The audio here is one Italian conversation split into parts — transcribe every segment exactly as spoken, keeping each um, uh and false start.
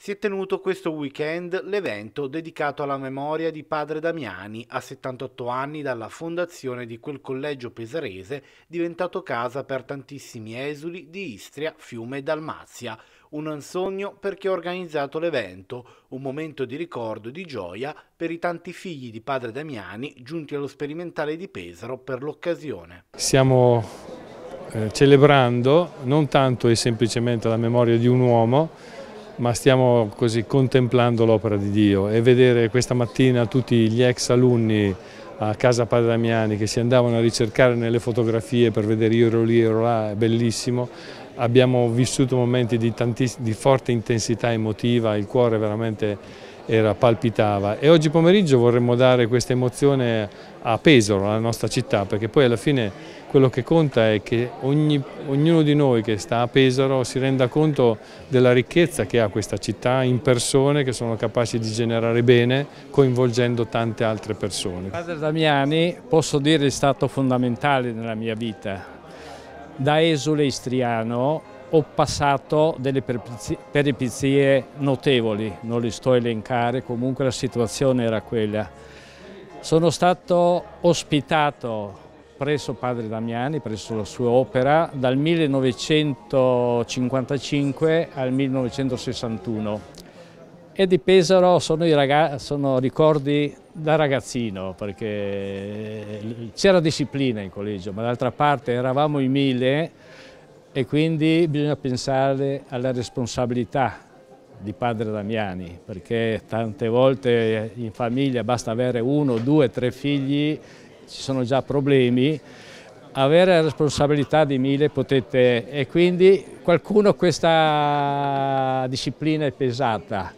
Si è tenuto questo weekend l'evento dedicato alla memoria di padre Damiani, a settantotto anni dalla fondazione di quel collegio pesarese diventato casa per tantissimi esuli di Istria, Fiume e Dalmazia. Un sogno per chi ha organizzato l'evento, un momento di ricordo e di gioia per i tanti figli di padre Damiani giunti allo sperimentale di Pesaro per l'occasione. Stiamo eh, celebrando non tanto e semplicemente la memoria di un uomo, ma stiamo così contemplando l'opera di Dio, e vedere questa mattina tutti gli ex alunni a casa Padre Damiani che si andavano a ricercare nelle fotografie per vedere io ero lì, ero là, è bellissimo. Abbiamo vissuto momenti di, di forte intensità emotiva, il cuore veramente era, palpitava, e oggi pomeriggio vorremmo dare questa emozione a Pesaro, alla nostra città, perché poi alla fine quello che conta è che ogni, ognuno di noi che sta a Pesaro si renda conto della ricchezza che ha questa città in persone che sono capaci di generare bene, coinvolgendo tante altre persone. Padre Damiani, posso dire, è stato fondamentale nella mia vita. Da esule istriano ho passato delle peripezie notevoli, non le sto a elencare, comunque la situazione era quella. Sono stato ospitato presso Padre Damiani, presso la sua opera, dal millenovecentocinquantacinque al millenovecentosessantuno. E di Pesaro sono, i ragazzi, sono ricordi da ragazzino, perché c'era disciplina in collegio, ma d'altra parte eravamo in mille e quindi bisogna pensare alla responsabilità di Padre Damiani, perché tante volte in famiglia basta avere uno, due, tre figli, ci sono già problemi. Avere la responsabilità di mille potete, e quindi qualcuno questa disciplina è pesata.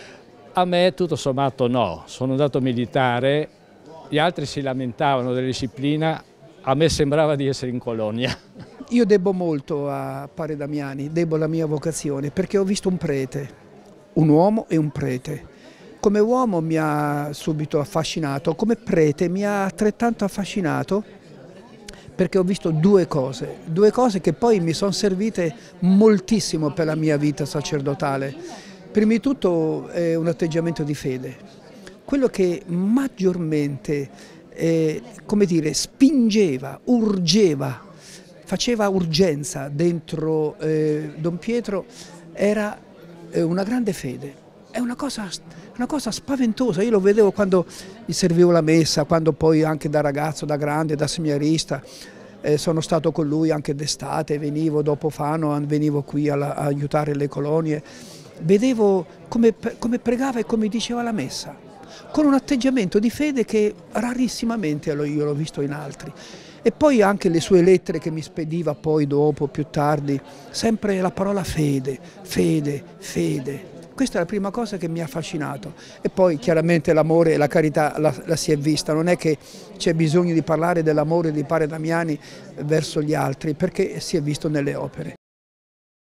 A me tutto sommato no, sono andato militare, gli altri si lamentavano della disciplina, a me sembrava di essere in colonia. Io debbo molto a Padre Damiani, debbo la mia vocazione, perché ho visto un prete, un uomo e un prete. Come uomo mi ha subito affascinato, come prete mi ha altrettanto affascinato, perché ho visto due cose, due cose che poi mi sono servite moltissimo per la mia vita sacerdotale. Prima di tutto è un atteggiamento di fede. Quello che maggiormente, eh, come dire, spingeva, urgeva, faceva urgenza dentro eh, Don Pietro era eh, una grande fede. È una cosa, una cosa spaventosa, io lo vedevo quando gli servivo la messa, quando poi anche da ragazzo, da grande, da seminarista, eh, sono stato con lui anche d'estate, venivo dopo Fano, venivo qui a aiutare le colonie, vedevo come, come pregava e come diceva la messa, con un atteggiamento di fede che rarissimamente io l'ho visto in altri. E poi anche le sue lettere che mi spediva poi dopo, più tardi, sempre la parola fede, fede, fede. Questa è la prima cosa che mi ha affascinato, e poi chiaramente l'amore e la carità la, la si è vista, non è che c'è bisogno di parlare dell'amore di Padre Damiani verso gli altri, perché si è visto nelle opere.